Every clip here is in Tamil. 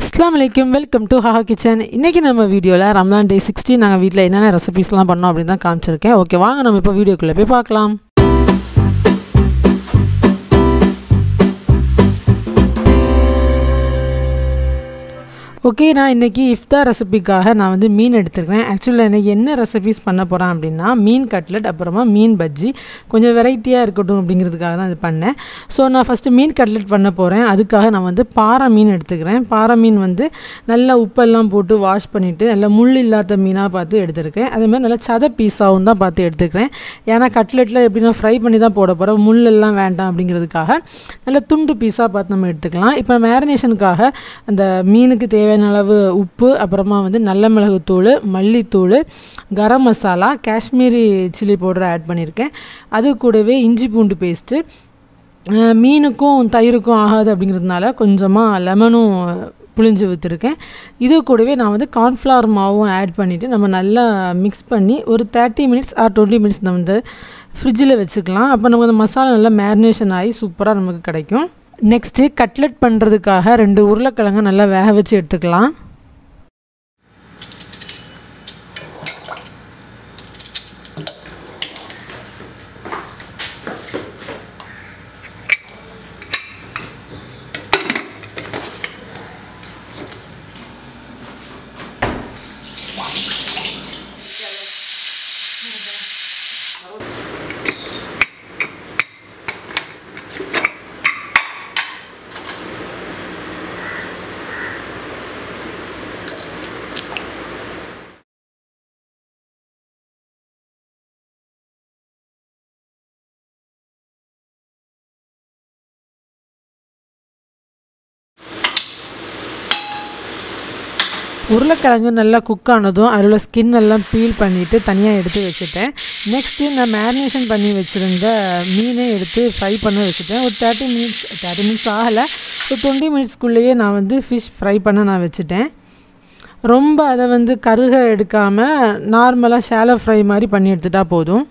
Assalamualaikum, welcome to Haha Kitchen. இன்னைக்கு நம்ம வீடியோல Ramadan day 16 நாங்க வீட்ல என்னென்ன ரெசிபீஸ்லாம் பண்ணோம் அப்படி தான் காமிச்சிருக்கேன். ஓகே, வாங்க நம்ம இப்போ வீடியோக்குள்ள போய் பார்க்கலாம். ஓகே, நான் இன்றைக்கி இஃப்தார் ரெசிபிக்காக நான் வந்து மீன் எடுத்துருக்கிறேன். ஆக்சுவலாக எனக்கு என்ன ரெசிபீஸ் பண்ண போகிறேன் அப்படின்னா மீன் கட்லெட், அப்புறமா மீன் பஜ்ஜி, கொஞ்சம் வெரைட்டியாக இருக்கட்டும் அப்படிங்கிறதுக்காக தான் இது பண்ணேன். ஸோ நான் ஃபஸ்ட்டு மீன் கட்லெட் பண்ண போகிறேன். அதுக்காக நான் வந்து பாறை மீன் எடுத்துக்கிறேன். பாறை மீன் வந்து நல்லா உப்பெல்லாம் போட்டு வாஷ் பண்ணிவிட்டு நல்லா முள் இல்லாத மீனாக பார்த்து எடுத்துருக்கேன். அதேமாதிரி நல்லா சதை பீஸாகவும் தான் பார்த்து எடுத்துக்கிறேன். ஏன்னா கட்லெட்டில் எப்படின்னா ஃப்ரை பண்ணி தான் போட போகிறேன், முள்ளெல்லாம் வேண்டாம் அப்படிங்கிறதுக்காக நல்லா துண்டு பீஸாக பார்த்து நம்ம எடுத்துக்கலாம். இப்போ மேரினேஷனுக்காக அந்த மீனுக்கு தேவையான அளவு உப்பு, அப்புறமா வந்து நல்ல மிளகுத்தூள், மல்லித்தூள், garam masala, Kashmiri chilli powder add பண்ணியிருக்கேன். அது கூடவே இஞ்சி பூண்டு பேஸ்ட்டு, மீனுக்கும் தயிருக்கும் ஆகாது அப்படிங்கிறதுனால கொஞ்சமாக லெமனும் புளிஞ்சு ஊற்றிருக்கேன். இது கூடவே நான் வந்து கார்ன்ஃப்ளவர் மாவும் ஆட் பண்ணிவிட்டு நம்ம நல்லா மிக்ஸ் பண்ணி ஒரு 30 மினிட்ஸ் ஆர் 20 மினிட்ஸ் நம்ம வந்து ஃப்ரிட்ஜில் வச்சுக்கலாம். அப்போ நமக்கு அந்த மசாலா நல்லா மேரினேஷன் ஆகி சூப்பராக நமக்கு கிடைக்கும். நெக்ஸ்ட்டு கட்லெட் பண்ணுறதுக்காக 2 உருளைக்கிழங்கு நல்லா வேக வச்சு எடுத்துக்கலாம். உருளைக்கிழங்கு நல்லா குக் ஆனதும் அதில் ஸ்கின் எல்லாம் பீல் பண்ணிவிட்டு தனியாக எடுத்து வச்சுட்டேன். நெக்ஸ்ட்டு நான் மேரினேஷன் பண்ணி வச்சுருந்த மீனை எடுத்து ஃப்ரை பண்ண வச்சுட்டேன். ஒரு 30 மினிட்ஸ் ஆகலை, ஒரு 20 மினிட்ஸ்க்குள்ளேயே நான் வந்து ஃபிஷ் ஃப்ரை பண்ண நான் வச்சுட்டேன். ரொம்ப அதை வந்து கருக எடுக்காமல் நார்மலாக ஷாலோ ஃப்ரை மாதிரி பண்ணி எடுத்துட்டா போதும்.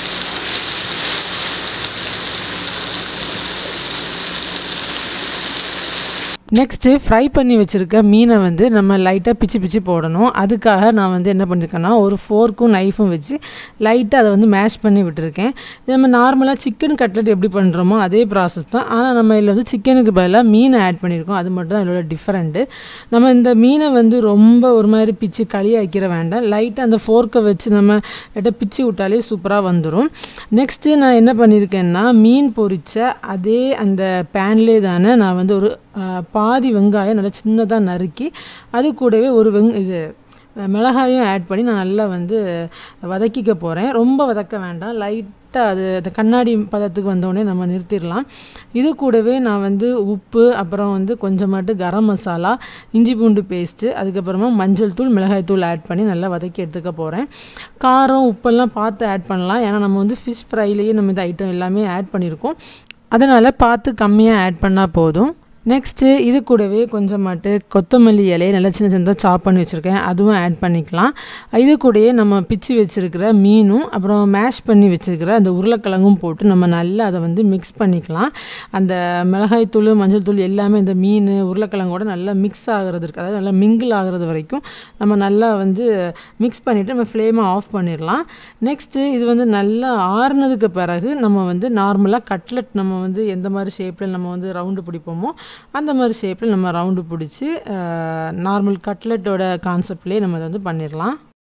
நெக்ஸ்ட்டு ஃப்ரை பண்ணி வச்சுருக்க மீனை வந்து நம்ம லைட்டாக பிச்சு போடணும். அதுக்காக நான் வந்து என்ன பண்ணியிருக்கேன்னா ஒரு ஃபோர்க்கும் நைஃபும் வச்சு லைட்டாக அதை வந்து மேஷ் பண்ணி விட்டுருக்கேன். நம்ம நார்மலாக சிக்கன் கட்லெட் எப்படி பண்ணுறோமோ அதே ப்ராசஸ் தான். ஆனால் நம்ம இதில் வந்து சிக்கனுக்கு பதிலாக மீனை ஆட் பண்ணியிருக்கோம். அது மட்டும் தான் இதோட டிஃப்ரெண்ட்டு. நம்ம இந்த மீனை வந்து ரொம்ப ஒரு மாதிரி பிச்சு களியாக வைக்கிற வேண்டாம். லைட்டாக அந்த ஃபோர்க்கை வச்சு நம்ம லைட்டாக பிச்சு விட்டாலே சூப்பராக வந்துடும். நெக்ஸ்ட்டு நான் என்ன பண்ணியிருக்கேன்னா மீன் பொரித்த அதே அந்த பேன்லேயே தானே நான் வந்து ஒரு பாதி வெங்காயம் நல்லா சின்னதாக நறுக்கி அது கூடவே ஒரு மிளகாயும் ஆட் பண்ணி நான் நல்லா வந்து வதக்கிக்க போகிறேன். ரொம்ப வதக்க வேண்டாம், லைட்டாக அது கண்ணாடி பதத்துக்கு வந்தோடனே நம்ம நிறுத்திடலாம். இது கூடவே நான் வந்து உப்பு, அப்புறம் வந்து கொஞ்சமாட்டு கரம் மசாலா, இஞ்சி பூண்டு பேஸ்ட்டு, அதுக்கப்புறமா மஞ்சள் தூள், மிளகாய் தூள் ஆட் பண்ணி நல்லா வதக்கி எடுத்துக்க போகிறேன். காரம் உப்பெல்லாம் பார்த்து ஆட் பண்ணலாம். ஏன்னா நம்ம வந்து ஃபிஷ் ஃப்ரைலேயே நம்ம இந்த ஐட்டம் எல்லாமே ஆட் பண்ணியிருக்கோம். அதனால் பார்த்து கம்மியாக ஆட் பண்ணால் போதும். நெக்ஸ்ட்டு இது கூடவே கொஞ்சமாட்டு கொத்தமல்லி இலையை நல்லா சின்ன சின்னதாக சாப் பண்ணி வச்சுருக்கேன், அதுவும் ஆட் பண்ணிக்கலாம். இது கூடயே நம்ம பிச்சு வச்சுருக்கிற மீனும் அப்புறம் மேஷ் பண்ணி வச்சுருக்கிற அந்த உருளைக்கிழங்கும் போட்டு நம்ம நல்லா அதை வந்து மிக்ஸ் பண்ணிக்கலாம். அந்த மிளகாய் தூள், மஞ்சள் தூள் எல்லாமே இந்த மீன் உருளைக்கிழங்கோட நல்லா மிக்ஸ் ஆகிறதுக்கு, அதாவது நல்லா மிங்கிள் ஆகிறது வரைக்கும் நம்ம நல்லா வந்து மிக்ஸ் பண்ணிவிட்டு நம்ம ஃப்ளேமை ஆஃப் பண்ணிடலாம். நெக்ஸ்ட்டு இது வந்து நல்லா ஆறுனதுக்கு பிறகு நம்ம வந்து நார்மலாக கட்லெட் நம்ம வந்து எந்த மாதிரி ஷேப்பில் நம்ம வந்து ரவுண்டு பிடிப்போமோ அந்த மாதிரி ஷேப்பில் நம்ம ரவுண்டு பிடிச்சி நார்மல் கட்லெட்டோட கான்செப்ட்லேயே நம்ம அதை வந்து பண்ணிடலாம்.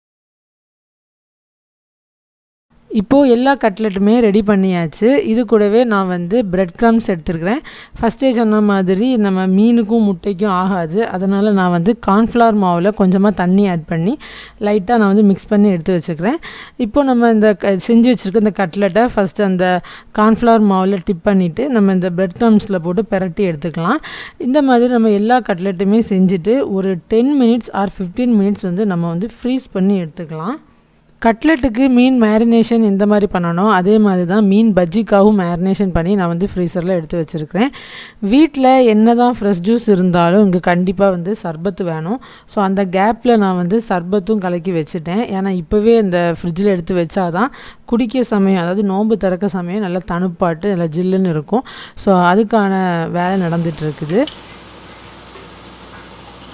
இப்போது எல்லா கட்லெட்டுமே ரெடி பண்ணியாச்சு. இது கூடவே நான் வந்து பிரெட் க்ரம்ஸ் எடுத்துருக்கிறேன். ஃபஸ்ட்டே சொன்ன மாதிரி நம்ம மீனுக்கும் முட்டைக்கும் ஆகாது. அதனால் நான் வந்து கார்ன்ஃப்ளவர் மாவில் கொஞ்சமாக தண்ணி ஆட் பண்ணி லைட்டாக நான் வந்து மிக்ஸ் பண்ணி எடுத்து வச்சுக்கிறேன். இப்போது நம்ம இந்த செஞ்சு வச்சுருக்க இந்த கட்லெட்டை ஃபஸ்ட்டு அந்த கார்ன்ஃப்ளவர் மாவில் டிப் பண்ணிவிட்டு நம்ம இந்த பிரெட் க்ரம்ஸில் போட்டு பெரட்டி எடுத்துக்கலாம். இந்த மாதிரி நம்ம எல்லா கட்லெட்டுமே செஞ்சுட்டு ஒரு 10 மினிட்ஸ் ஆர் 15 மினிட்ஸ் வந்து நம்ம வந்து ஃப்ரீஸ் பண்ணி எடுத்துக்கலாம். கட்லெட்டுக்கு மீன் மேரினேஷன் இந்த மாதிரி பண்ணணும். அதே மாதிரி தான் மீன் பஜ்ஜிக்காகவும் மேரினேஷன் பண்ணி நான் வந்து ஃப்ரீசரில் எடுத்து வச்சுருக்கிறேன். வீட்டில் என்ன தான் ஃப்ரெஷ் ஜூஸ் இருந்தாலும் இங்கே கண்டிப்பாக வந்து சர்பத்து வேணும். ஸோ அந்த கேப்பில் நான் வந்து சர்பத்தும் கலக்கி வச்சுட்டேன். ஏன்னா இப்போவே இந்த ஃப்ரிட்ஜில் எடுத்து வச்சாதான் குடிக்க சமயம், அதாவது நோன்பு திறக்க சமயம் நல்லா தணுப்பாட்டு நல்லா ஜில்லுன்னு இருக்கும். ஸோ அதுக்கான வேலை நடந்துகிட்ருக்குது.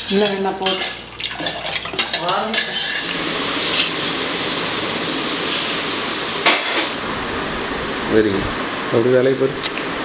இல்லை வேண்டாம் போட்டு வெரி குட். அப்படி வேலையை பாரு.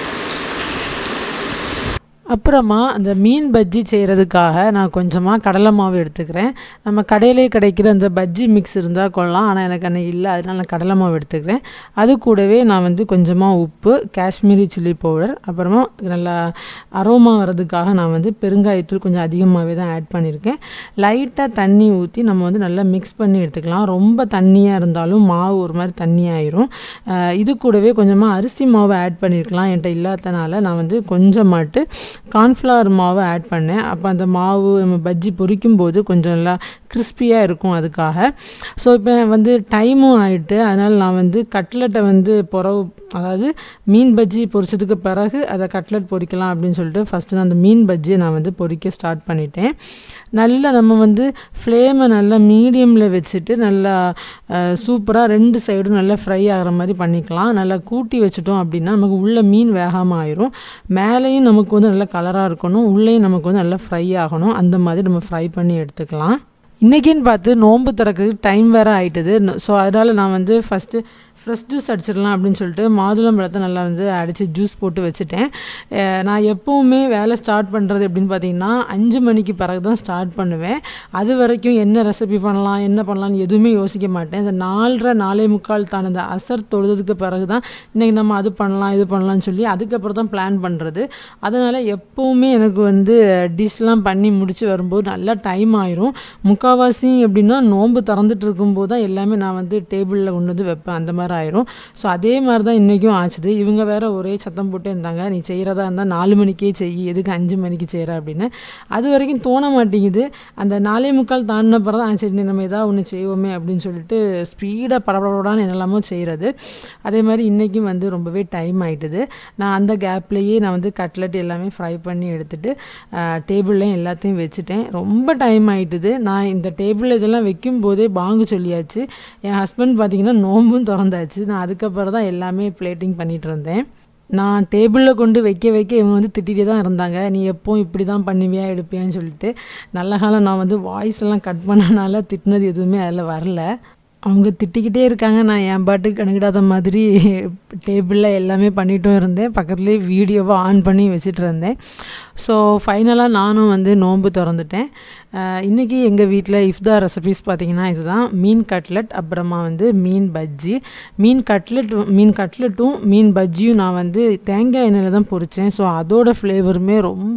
அப்புறமா அந்த மீன் பஜ்ஜி செய்கிறதுக்காக நான் கொஞ்சமாக கடலை மாவு எடுத்துக்கிறேன். நம்ம கடையிலே கிடைக்கிற அந்த பஜ்ஜி மிக்ஸ் இருந்தால் கொள்ளலாம், ஆனால் எனக்கு அன்றைக்கி இல்லை, அதனால் நான் கடலை மாவு எடுத்துக்கிறேன். அது கூடவே நான் வந்து கொஞ்சமாக உப்பு, காஷ்மீரி சில்லி பவுடர், அப்புறமா நல்லா அரோமா வர்றதுக்காக நான் வந்து பெருங்காயத்தூள் கொஞ்சம் அதிகமாகவே தான் ஆட் பண்ணியிருக்கேன். லைட்டாக தண்ணி ஊற்றி நம்ம வந்து நல்லா மிக்ஸ் பண்ணி எடுத்துக்கலாம். ரொம்ப தண்ணியாக இருந்தாலும் மாவு ஒரு மாதிரி தண்ணியாயிரும். இது கூடவே கொஞ்சமாக அரிசி மாவு ஆட் பண்ணியிருக்கலாம். என்கிட்ட இல்லாதனால நான் வந்து கொஞ்சமாட்டு கார்ன்ஃப்ளவர் மாவை ஆட் பண்ணேன். அப்போ அந்த மாவு நம்ம பஜ்ஜி பொரிக்கும் போது கொஞ்சம் நல்லா கிறிஸ்பியாக இருக்கும் அதுக்காக. ஸோ இப்போ வந்து டைமும் ஆகிட்டு, அதனால் நான் வந்து கட்லெட்டை வந்து அதாவது மீன் பஜ்ஜி பொரிச்சதுக்கு பிறகு அதை கட்லெட் பொரிக்கலாம் அப்படின்னு சொல்லிட்டு ஃபஸ்ட்டு நான் அந்த மீன் பஜ்ஜியை நான் வந்து பொரிக்க ஸ்டார்ட் பண்ணிட்டேன். நல்லா நம்ம வந்து ஃப்ளேமை நல்லா மீடியமில் வச்சுட்டு நல்லா சூப்பராக 2 சைடும் நல்லா ஃப்ரை ஆகிற மாதிரி பண்ணிக்கலாம். நல்லா கூட்டி வச்சுட்டோம் அப்படின்னா நமக்கு உள்ளே மீன் வேகாமல் ஆயிரும். மேலேயும் நமக்கு வந்து நல்லா கலராக இருக்கணும், உள்ளேயும் நமக்கு வந்து நல்லா ஃப்ரை ஆகணும். அந்த மாதிரி நம்ம ஃப்ரை பண்ணி எடுத்துக்கலாம். இன்றைக்கின்னு பார்த்து நோன்பு திறக்கிறதுக்கு டைம் வேறு ஆகிட்டுது. ஸோ அதனால் நான் வந்து ஃபஸ்ட்டு ஃப்ரெஷ் ஜூஸ் அடிச்சிடலாம் அப்படின்னு சொல்லிட்டு மாதுளம்பழத்தை நல்லா வந்து அடித்து ஜூஸ் போட்டு வச்சுட்டேன். நான் எப்போவுமே வேலை ஸ்டார்ட் பண்ணுறது எப்படின்னு பார்த்தீங்கன்னா 5 மணிக்கு பிறகு தான் ஸ்டார்ட் பண்ணுவேன். அது வரைக்கும் என்ன ரெசிபி பண்ணலாம், என்ன பண்ணலான்னு எதுவுமே யோசிக்க மாட்டேன். இந்த 4:30 4:45 தான் இந்த அசர் தொழுதுக்கு பிறகு தான் இன்றைக்கி நம்ம அது பண்ணலாம் இது பண்ணலான்னு சொல்லி அதுக்கப்புறம் தான் பிளான் பண்ணுறது. அதனால் எப்போவுமே எனக்கு வந்து டிஷ்லாம் பண்ணி முடித்து வரும்போது நல்லா டைம் ஆயிரும். முக்கால்வாசி எப்படின்னா நோன்பு திறந்துட்டு இருக்கும்போது தான் எல்லாமே நான் வந்து டேபிளில் கொண்டு வந்து வைப்பேன். அந்த மாதிரி ஆயிரும். ஸோ அதே மாதிரி தான் இன்றைக்கும் ஆச்சுது. இவங்க வேற ஒரே சத்தம் போட்டு இருந்தாங்க, நீ செய்கிறதா இருந்தால் 4 மணிக்கே செய், எதுக்கு 5 மணிக்கு செய்கிற அப்படின்னு. அது வரைக்கும் தோண மாட்டேங்குது. அந்த 4:45 தாண்டின பிறகு தான் சரி நம்ம ஏதாவது ஒன்று செய்வோமே அப்படின்னு சொல்லிட்டு ஸ்பீடாக படப்படான்னு என்னெல்லாமோ செய்கிறது. அதே மாதிரி இன்றைக்கும் வந்து ரொம்பவே டைம் ஆகிட்டுது. நான் அந்த கேப்லேயே நான் வந்து கட்லெட் எல்லாமே ஃப்ரை பண்ணி எடுத்துகிட்டு டேபிள்லேயும் எல்லாத்தையும் வச்சுட்டேன். ரொம்ப டைம் ஆகிட்டுது. நான் இந்த டேபிளில் இதெல்லாம் வைக்கும் போதே பாங்கு சொல்லியாச்சு. என் ஹஸ்பண்ட் பார்த்திங்கன்னா நோம்பும் திறந்தாச்சு. நான் அதுக்கப்புறம் தான் எல்லாமே பிளேட்டிங் பண்ணிகிட்டு இருந்தேன். நான் டேபிளில் கொண்டு வைக்க இவங்க வந்து திட்டிகிட்டே தான் இருந்தாங்க, நீ எப்போவும் இப்படி தான் பண்ணுவியா எடுப்பியான்னு சொல்லிட்டு. நல்ல காலம் நான் வந்து வாய்ஸ்லாம் கட் பண்ணனால திட்டினது எதுவுமே அதில் வரல. அவங்க திட்டிக்கிட்டே இருக்காங்க, நான் என் பாட்டுக்கு கணக்கிடாத மாதிரி டேபிளில் எல்லாமே பண்ணிட்டும் இருந்தேன். பக்கத்துலேயே வீடியோவை ஆன் பண்ணி வச்சுட்டு இருந்தேன். ஸோ ஃபைனலாக நானும் வந்து நோன்பு திறந்துட்டேன். இன்றைக்கி எங்கள் வீட்டில் இஃப்தார் ரெசிபீஸ் பார்த்திங்கன்னா இதுதான்: மீன் கட்லெட், அப்புறமா வந்து மீன் பஜ்ஜி. மீன் கட்லெட்டும் மீன் பஜ்ஜியும் நான் வந்து தேங்காய் எண்ணெயில் தான் பொரித்தேன். ஸோ அதோட ஃப்ளேவருமே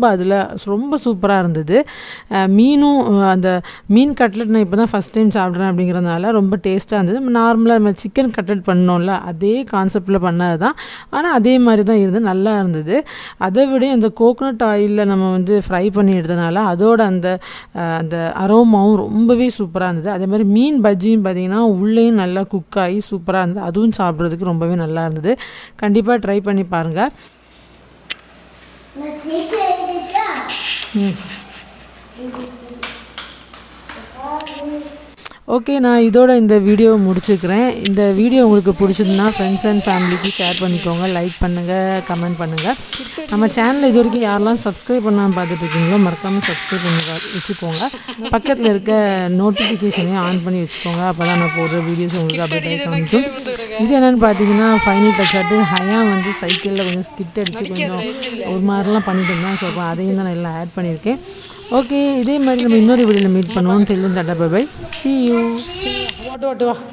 ரொம்ப சூப்பராக இருந்தது. மீனும் அந்த மீன் கட்லெட் நான் இப்போ தான் ஃபஸ்ட் டைம் சாப்பிட்றேன் அப்படிங்கிறதுனால ரொம்ப டேஸ்ட்டாக இருந்தது. நார்மலாக நம்ம சிக்கன் கட்லெட் பண்ணோம்ல அதே கான்செப்டில் பண்ணது தான், ஆனால் அதே மாதிரி தான் இருந்தது, நல்லா இருந்தது. அதை விட அந்த கோகோனட் ஆயிலில் நம்ம வந்து ஃப்ரை பண்ணி எடுத்தனால அதோட அந்த அரோமாவும் ரொம்பவே சூப்பராக இருந்தது. அதே மாதிரி மீன் பஜ்ஜியும் பார்த்திங்கன்னா உள்ளேயும் நல்லா குக் ஆகி சூப்பராக இருந்தது. அதுவும் சாப்பிட்றதுக்கு ரொம்பவே நல்லா இருந்தது. கண்டிப்பாக ட்ரை பண்ணி பாருங்கள். ஓகே, நான் இதோட இந்த வீடியோவை முடிச்சுக்கிறேன். இந்த வீடியோ உங்களுக்கு பிடிச்சதுன்னா ஃப்ரெண்ட்ஸ் அண்ட் ஃபேமிலிக்கு ஷேர் பண்ணிக்கோங்க, லைக் பண்ணுங்கள், கமெண்ட் பண்ணுங்கள். நம்ம சேனலில் இது வரைக்கும் யாரெல்லாம் சப்ஸ்கிரைப் பண்ணாமல் பார்த்துட்ருக்கீங்களோ மறக்காமல் சப்ஸ்கிரைப் பண்ணி வச்சுக்கோங்க. பக்கத்தில் இருக்க நோட்டிஃபிகேஷனையும் ஆன் பண்ணி வச்சுக்கோங்க. அப்போ தான் நான் போடுற வீடியோஸ் உங்களுக்கு அப்டேட் காமிக்கும். இது என்னென்னு பார்த்தீங்கன்னா ஃபைனல் டச்சாட்டு ஹயா வந்து சைக்கிளில் கொஞ்சம் ஸ்கிட் அடித்து கொஞ்சம் ஒரு மாதிரிலாம் பண்ணிட்டு இருந்தேன். ஸோ அதையும் தான் நான் எல்லாம் ஆட் பண்ணியிருக்கேன். ஓகே, இதே மாதிரி நம்ம இன்னொரு வீடியோவில் மீட் பண்ணுவோம். Till then tata bye bye, see you. வாட்டு வா.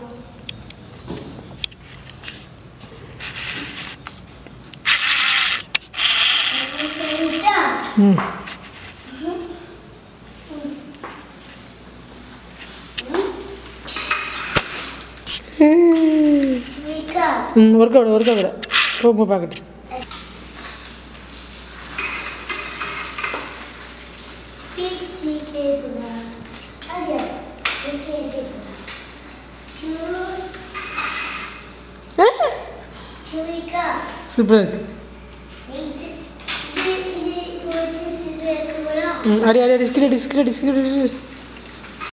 ஒர்க் ஆகுற ரொம்ப பார்க்கட்டு. சூப்பராக இருக்கு. அடி அடி அடி ஸ்கில்